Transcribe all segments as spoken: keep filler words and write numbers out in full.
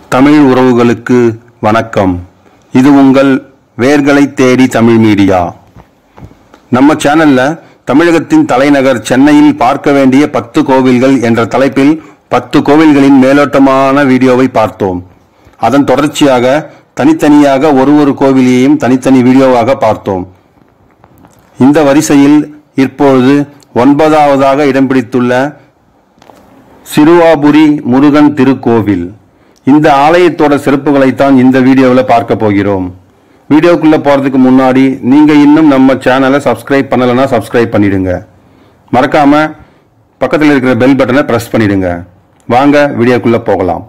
தமிழ் உறவுகளுக்கு வணக்கம். இது உங்கள் வேர்களை தேடி தமிழ் மீடியா. நம்ம சேனல்ல தமிழகத்தின் தலைநகர் சென்னையில் பார்க்க வேண்டிய பத்து கோவில்கள் என்ற தலைப்பில் பத்து கோவில்களின் மேலோட்டமான வீடியோவை பார்த்தோம். அதன் தொடர்ச்சியாக தனித்தனியாக ஒரு ஒரு கோவிலையும் தனித்தனி வீடியோவாக பார்த்தோம். இந்த வரிசையில் இப்பொழுது ஒன்பதாவதாக இடம் பிடித்துள்ள சிறுவாபுரி முருகன் திருக்கோவில். இந்த ஆலயத்தோட சிறப்புகளைத்தான் இந்த வீடியோவில் பார்க்க போகிறோம். வீடியோக்குள்ள போறதுக்கு முன்னாடி நீங்க இன்னும் நம்ம சேனலை சப்ஸ்கிரைப் பண்ணலன்னா சப்ஸ்கிரைப் பண்ணிடுங்க. மறக்காம பக்கத்தில் இருக்கிற பெல் பட்டனை பிரஸ் பண்ணிடுங்க. வாங்க வீடியோக்குள்ள போகலாம்.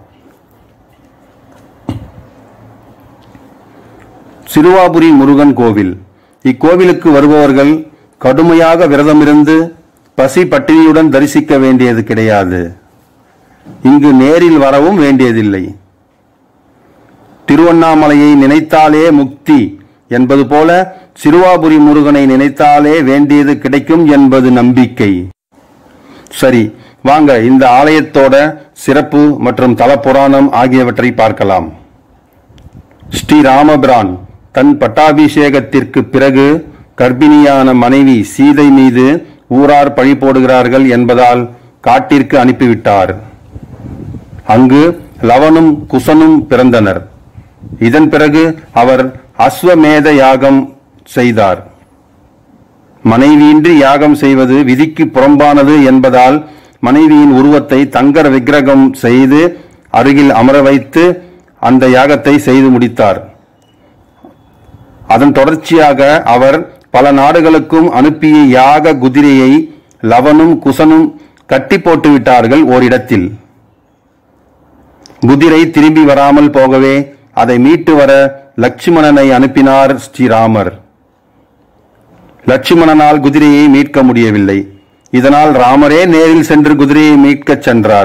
சிறுவாபுரி முருகன் கோவில். இக்கோவிலுக்கு வருபவர்கள் கடுமையாக விரதமிருந்து பசி பட்டினியுடன் தரிசிக்க வேண்டியது கிடையாது. இங்கு நேரில் வரவும் வேண்டியதில்லை. திருவண்ணாமலையை நினைத்தாலே முக்தி என்பது போல சிறுவாபுரி முருகனை நினைத்தாலே வேண்டியது கிடைக்கும் என்பது நம்பிக்கை. சரி, வாங்க இந்த ஆலயத்தோட சிறப்பு மற்றும் தல புராணம் ஆகியவற்றை பார்க்கலாம். ஸ்ரீ ராமபிரான் தன் பட்டாபிஷேகத்திற்கு பிறகு கர்ப்பிணியான மனைவி சீதை மீது ஊரார் பழி போடுகிறார்கள் என்பதால் காட்டிற்கு அனுப்பிவிட்டார். அங்கு லவனும் குசனும் பிறந்தனர். இதன் பிறகு அவர் அஸ்வமேத யாகம் செய்தார். மனைவியின்றி யாகம் செய்வது விதிக்கு புறம்பானது என்பதால் மனைவியின் உருவத்தை தங்கர விக்கிரகம் செய்து அருகில் அமர வைத்து அந்த யாகத்தை செய்து முடித்தார். அதன் தொடர்ச்சியாக அவர் பல நாடுகளுக்கும் அனுப்பிய யாக குதிரையை லவனும் குசனும் கட்டி போட்டு விட்டார்கள் ஓரிடத்தில். குதிரை திரும்பி வராமல் போகவே அதை மீட்டு வர லட்சுமணனை அனுப்பினார் ஸ்ரீராமர். லட்சுமணனால் குதிரையை மீட்க முடியவில்லை. இதனால் ராமரே நேரில் சென்று குதிரையை மீட்கச் சென்றார்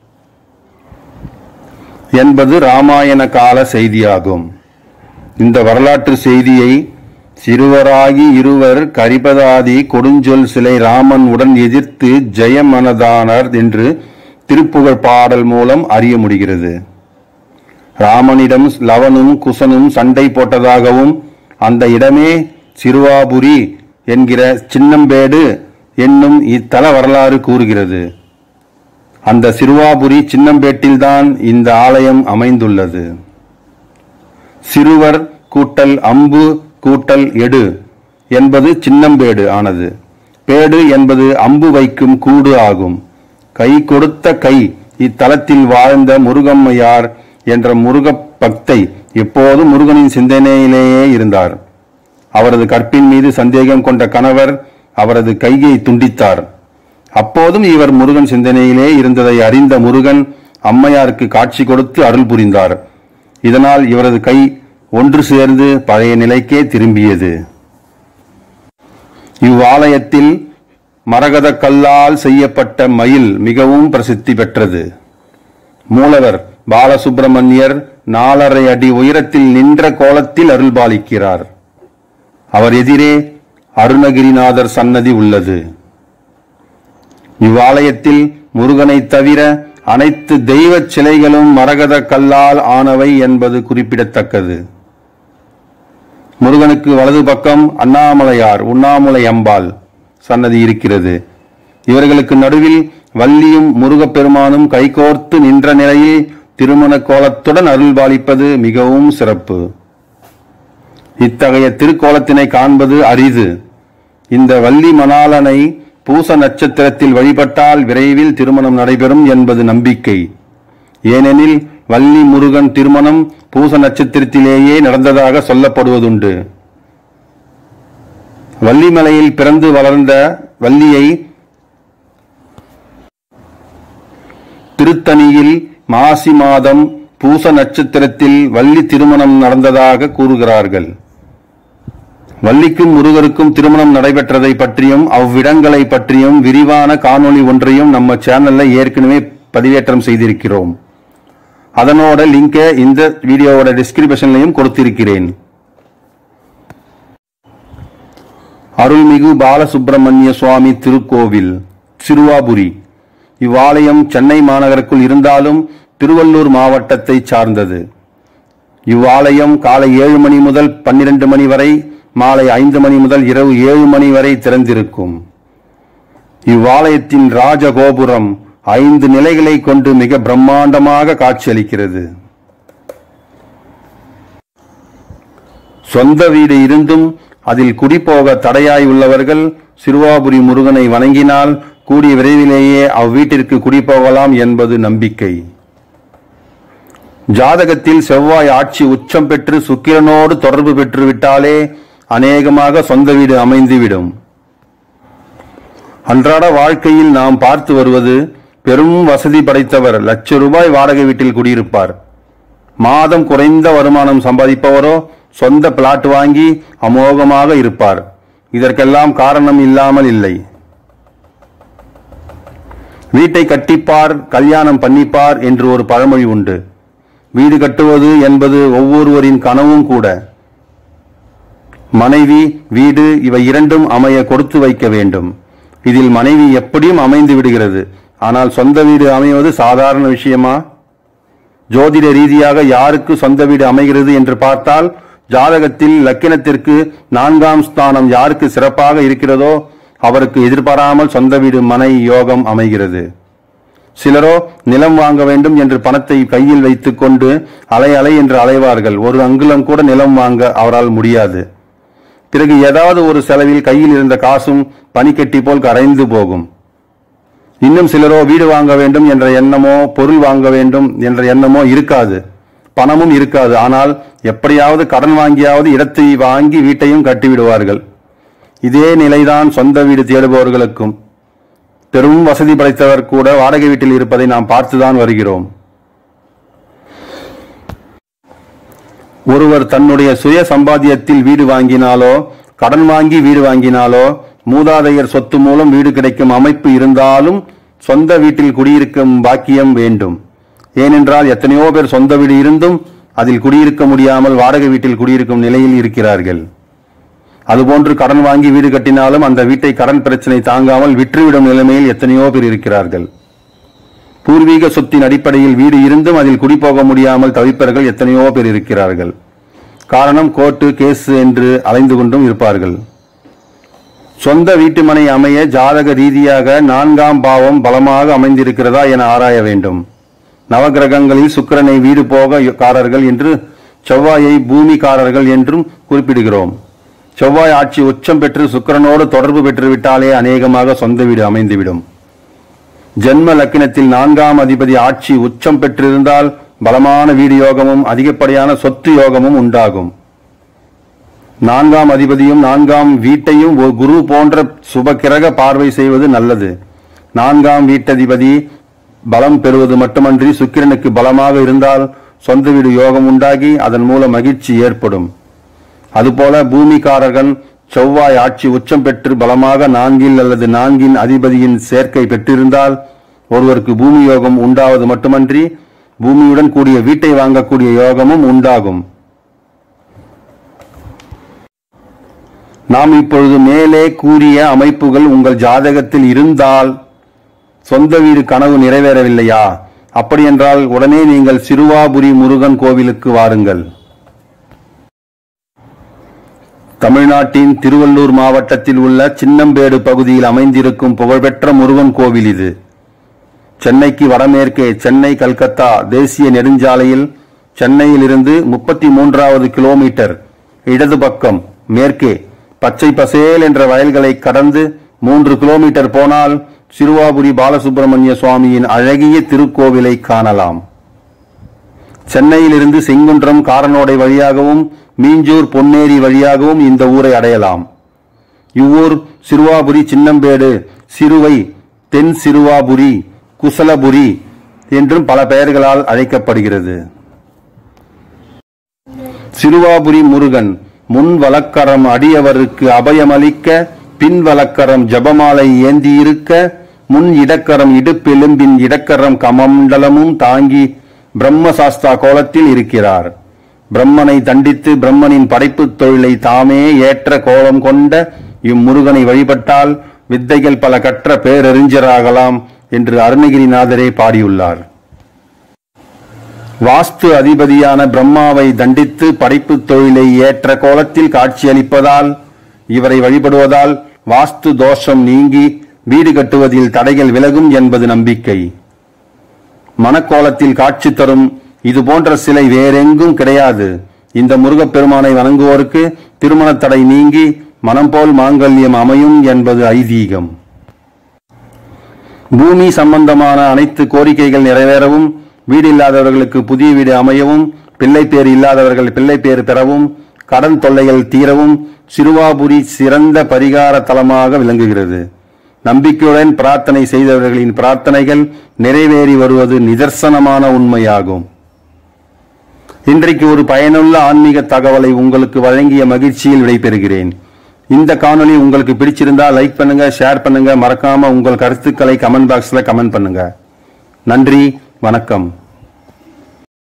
என்பது ராமாயண கால செய்தியாகும். இந்த வரலாற்று செய்தியை சிறுவராகி இருவர் கரிபதாதி கொடுஞ்சொல் சிலை ராமன் உடன் எதிர்த்து ஜெயமனதானர் என்று திருப்புகழ் பாடல் மூலம் அறிய முடிகிறது. ராமனிடம் லவனும் குசனும் சண்டை போட்டதாகவும் அந்த இடமே சிறுவாபுரி என்கிற சின்னம்பேடு என்னும் இத்தல வரலாறு கூறுகிறது. அந்த சிறுவாபுரி சின்னம்பேட்டில்தான் இந்த ஆலயம் அமைந்துள்ளது. சிறுவர் கூட்டல் அம்பு கூட்டல் எடு என்பது சின்னம்பேடு ஆனது. பேடு என்பது அம்பு வைக்கும் கூடு ஆகும். கை கொடுத்த கை இத்தலத்தில் வாழ்ந்த முருகம்மையார் என்ற முருக பக்தை எப்போது முருகனின் சிந்தனையிலேயே இருந்தார். அவரது கற்பின் மீது சந்தேகம் கொண்ட கணவர் அவரது கையை துண்டித்தார். அப்போதும் இவர் முருகன் சிந்தனையிலே இருந்ததை அறிந்த முருகன் அம்மையாருக்கு காட்சி கொடுத்து அருள் புரிந்தார். இதனால் இவரது கை ஒன்று சேர்ந்து பழைய நிலைக்கே திரும்பியது. இவ்வாலயத்தில் மரகத கல்லால் செய்யப்பட்ட மயில் மிகவும் பிரசித்தி பெற்றது. மூலவர் பாலசுப்பிரமணியர் நாலரை அடி உயரத்தில் நின்ற கோலத்தில் அருள்பாலிக்கிறார். அவர் எதிரே அருணகிரிநாதர் சன்னதி உள்ளது. இவ்வாலயத்தில் முருகனை தவிர அனைத்து தெய்வ சிலைகளும் மரகத கல்லால் ஆனவை என்பது குறிப்பிடத்தக்கது. முருகனுக்கு வலது பக்கம் அண்ணாமலையார் உண்ணாமுலை அம்பாள் சன்னதி இருக்கிறது. இவர்களுக்கு நடுவில் வள்ளியும் முருகப்பெருமானும் கைகோர்த்து நின்ற நிலையில் திருமண கோலத்துடன் அருள்பாலிப்பது மிகவும் சிறப்பு. இத்தகைய திருக்கோலத்தினை காண்பது அரிது. இந்த வள்ளி மணாளனை பூச நட்சத்திரத்தில் வழிபட்டால் விரைவில் திருமணம் நடைபெறும் என்பது நம்பிக்கை. ஏனெனில் வள்ளி முருகன் திருமணம் பூச நட்சத்திரத்திலேயே நடந்ததாக சொல்லப்படுவதுண்டு. வள்ளிமலையில் பிறந்து வளர்ந்த வள்ளியை திருத்தணியில் மாசி மாதம் பூச நட்சத்திரத்தில் வள்ளி திருமணம் நடந்ததாக கூறுகிறார்கள். வள்ளிக்கும் முருகருக்கும் திருமணம் நடைபெற்றதை பற்றியும் அவ்விடங்களை பற்றியும் விரிவான காணொளி ஒன்றையும் நம்ம சேனல்ல ஏற்கனவே பதிவேற்றம் செய்திருக்கிறோம். அதனோட லிங்கை இந்த வீடியோவோட டிஸ்கிரிப்ஷன்லையும் கொடுத்திருக்கிறேன். அருள்மிகு பாலசுப்பிரமணிய சுவாமி திருக்கோவில் சிறுவாபுரி. இவ்வாலயம் சென்னை மாநகருக்குள் இருந்தாலும் திருவள்ளூர் மாவட்டத்தை சார்ந்தது. இவ்வாலயம் காலை ஏழு மணி முதல் பன்னிரண்டு மணி வரை, மாலை ஐந்து மணி முதல் இரவு ஏழு மணி வரை திறந்திருக்கும். இவ்வாலயத்தின் ராஜகோபுரம் ஐந்து நிலைகளை கொண்டு மிக பிரம்மாண்டமாக காட்சியளிக்கிறது. சொந்த வீடு இருந்தும் அதில் குடிபோக தடையாய் உள்ளவர்கள் சிறுவாபுரி முருகனை வணங்கினால் கூடிய விரைவிலேயே அவ்வீட்டிற்கு குடிபோகலாம் என்பது நம்பிக்கை. ஜாதகத்தில் செவ்வாய் ஆட்சி உச்சம் பெற்று சுக்கிரனோடு தொடர்பு பெற்று விட்டாலே அநேகமாக சொந்த வீடு அமைந்துவிடும். அன்றாட வாழ்க்கையில் நாம் பார்த்து வருவது, பெரும் வசதி படைத்தவர் லட்ச ரூபாய் வாடகை வீட்டில் குடியிருப்பார். மாதம் குறைந்த வருமானம் சம்பாதிப்பவரோ சொந்த பிளாட் வாங்கி அமோகமாக இருப்பார். இதற்கெல்லாம் காரணம் இல்லாமல் இல்லை. வீட்டை கட்டிப்பார், கல்யாணம் பண்ணிப்பார் என்று ஒரு பழமொழி உண்டு. வீடு கட்டுவது என்பது ஒவ்வொருவரின் கனவும் கூட. மனைவி, வீடு இவை இரண்டும் அமைய கொடுத்து வைக்க வேண்டும். இதில் மனைவி எப்படியும் அமைந்து விடுகிறது. ஆனால் சொந்த வீடு அமைவது சாதாரண விஷயமா? ஜோதிட ரீதியாக யாருக்கு சொந்த வீடு அமைகிறது என்று பார்த்தால், ஜாதகத்தில் லக்கினத்திற்கு நான்காம் ஸ்தானம் யாருக்கு சிறப்பாக இருக்கிறதோ அவருக்கு எதிர்பாராமல் சொந்த வீடு மனை யோகம் அமைகிறது. சிலரோ நிலம் வாங்க வேண்டும் என்று பணத்தை கையில் வைத்துக் கொண்டு அலை அலை என்று அலைவார்கள். ஒரு அங்குலம் கூட நிலம் வாங்க அவரால் முடியாது. பிறகு ஏதாவது ஒரு செலவில் கையில் இருந்த காசும் பனிக்கட்டி போல் கரைந்து போகும். இன்னும் சிலரோ வீடு வாங்க வேண்டும் என்ற எண்ணமோ பொருள் வாங்க வேண்டும் என்ற எண்ணமோ இருக்காது, பணமும் இருக்காது. ஆனால் எப்படியாவது கடன் வாங்கியாவது இடத்தை வாங்கி வீட்டையும் கட்டிவிடுவார்கள். இதே நிலைதான் சொந்த வீடு தேடுபவர்களுக்கும். பெரும் வசதி படைத்தவர் கூட வாடகை வீட்டில் இருப்பதை நாம் பார்த்துதான் வருகிறோம். ஒருவர் தன்னுடைய சுய சம்பாத்தியத்தில் வீடு வாங்கினாலோ கடன் வாங்கி வீடு வாங்கினாலோ மூதாதையர் சொத்து மூலம் வீடு கிடைக்கும் அமைப்பு இருந்தாலும் சொந்த வீட்டில் குடியிருக்கும் பாக்கியம் வேண்டும். ஏனென்றால் எத்தனையோ பேர் சொந்த வீடு இருந்தும் அதில் குடியிருக்க முடியாமல் வாடகை வீட்டில் குடியிருக்கும் நிலையில் இருக்கிறார்கள். அதுபோன்று கடன் வாங்கி வீடு கட்டினாலும் அந்த வீட்டை கடன் பிரச்சனை தாங்காமல் விற்றுவிடும் நிலைமையில் எத்தனையோ பேர் இருக்கிறார்கள். பூர்வீக சொத்தின் அடிப்படையில் வீடு இருந்தும் அதில் குடிபோக முடியாமல் தவிப்பவர்கள் எத்தனையோ பேர் இருக்கிறார்கள். காரணம் கோர்ட்டு கேஸ் என்று அலைந்து கொண்டும் இருப்பார்கள். சொந்த வீட்டு மனை அமைய ஜாதக ரீதியாக நான்காம் பாவம் பலமாக அமைந்திருக்கிறதா என ஆராய வேண்டும். நவகிரகங்களில் சுக்கிரனை வீடு போக காரர்கள் என்று, செவ்வாயை பூமிக்காரர்கள் என்றும் குறிப்பிடுகிறோம். செவ்வாய் ஆட்சி உச்சம் பெற்று சுக்கிரனோடு தொடர்பு பெற்றுவிட்டாலே அநேகமாக சொந்த வீடு அமைந்துவிடும். ஜென்ம லக்கினத்தில் நான்காம் அதிபதி ஆட்சி உச்சம் பெற்றிருந்தால் பலமான வீடு யோகமும் அதிகப்படியான சொத்து யோகமும் உண்டாகும். நான்காம் அதிபதியும் நான்காம் வீட்டையும் குரு போன்ற சுபக்கிரக பார்வை செய்வது நல்லது. நான்காம் வீட்டதிபதி பலம் பெறுவது மட்டுமன்றி சுக்கிரனுக்கு பலமாக இருந்தால் சொந்த வீடு யோகம் உண்டாகி அதன் மூலம் மகிழ்ச்சி ஏற்படும். அதுபோல பூமிக்காரர்கள் செவ்வாய் ஆட்சி உச்சம் பெற்று பலமாக நான்கில் அல்லது நான்கின் அதிபதியின் சேர்க்கை பெற்றிருந்தால் ஒருவருக்கு பூமி யோகம் உண்டாவது மட்டுமன்றி பூமியுடன் கூடிய வீட்டை வாங்கக்கூடிய யோகமும் உண்டாகும். நாம் இப்பொழுது மேலே கூறிய அமைப்புகள் உங்கள் ஜாதகத்தில் இருந்தால் சொந்த வீடு கனவு நிறைவேறவில்லையா? அப்படியென்றால் உடனே நீங்கள் சிறுவாபுரி முருகன் கோவிலுக்கு வாருங்கள். தமிழ்நாட்டின் திருவள்ளூர் மாவட்டத்தில் உள்ள சின்னம்பேடு பகுதியில் அமைந்திருக்கும் புகழ்பெற்ற முருகன் கோவில் இது. சென்னைக்கு வடமேற்கே சென்னை கல்கத்தா தேசிய நெடுஞ்சாலையில் சென்னையிலிருந்து முப்பத்தி மூன்றாவது கிலோமீட்டர் இடது பக்கம் மேற்கே பச்சை பசேல் என்ற வயல்களை கடந்து மூன்று கிலோமீட்டர் போனால் சிறுவாபுரி பாலசுப்பிரமணிய சுவாமியின் அழகிய திருக்கோவிலை காணலாம். சென்னையிலிருந்து செங்குன்றம் காரனோடை வழியாகவும் மீஞ்சூர் பொன்னேரி வழியாகவும் இந்த ஊரை அடையலாம். இவ்வூர் சிறுவாபுரி சின்னம்பேடு, சிறுவை, தென் சிறுவாபுரி, குசலபுரி என்றும் பல பெயர்களால் அழைக்கப்படுகிறது. சிறுவாபுரி முருகன் முன் வலக்கரம் அடியவருக்கு அபயமளிக்க, பின் வலக்கரம் ஜபமாலை ஏந்தியிருக்க, முன் இடக்கரம் இடுப்பெலும்பின் இடக்கரம் கமண்டலமும் தாங்கி பிரம்மசாஸ்தா கோலத்தில் இருக்கிறார். பிரம்மனை தண்டித்து பிரம்மனின் படைப்பு தொழிலை தாமே ஏற்ற கோலம் கொண்ட இம்முருகனை வழிபட்டால் வித்தைகள் பல கற்ற பேரறிஞராகலாம் என்று அருணகிரிநாதரே பாடியுள்ளார். வாஸ்து அதிபதியான பிரம்மாவை தண்டித்து படைப்பு தொழிலை ஏற்ற கோலத்தில் காட்சியளிப்பதால் இவரை வழிபடுவதால் வாஸ்து தோஷம் நீங்கி வீடு கட்டுவதில் தடைகள் விலகும் என்பது நம்பிக்கை. மணக்கோலத்தில் காட்சி தரும் இது போன்ற சிலை வேறெங்கும் கிடையாது. இந்த முருகப்பெருமானை வணங்குவோருக்கு திருமண தடை நீங்கி மனம் போல் மாங்கல்யம் அமையும் என்பது ஐதீகம். பூமி சம்பந்தமான அனைத்து கோரிக்கைகள் நிறைவேறவும், வீடு இல்லாதவர்களுக்கு புதிய வீடு அமையவும், பிள்ளை பேர் இல்லாதவர்கள் பிள்ளை பேர் பெறவும், கடன் தொல்லைகள் தீரவும் சிறுவாபுரி சிறந்த பரிகார தலமாக விளங்குகிறது. நம்பிக்கையுடன் பிரார்த்தனை செய்தவர்களின் பிரார்த்தனைகள் நிறைவேறி வருவது நிதர்சனமான உண்மையாகும். இன்றைக்கு ஒரு பயனுள்ள ஆன்மீக தகவலை உங்களுக்கு வழங்கிய மகிழ்ச்சியில் விடைபெறுகிறேன். இந்த காணொளி உங்களுக்கு பிடிச்சிருந்தா லைக் பண்ணுங்க, ஷேர் பண்ணுங்க, மறக்காம உங்கள் கருத்துக்களை கமெண்ட் பாக்ஸ்ல கமெண்ட் பண்ணுங்க. நன்றி, வணக்கம்.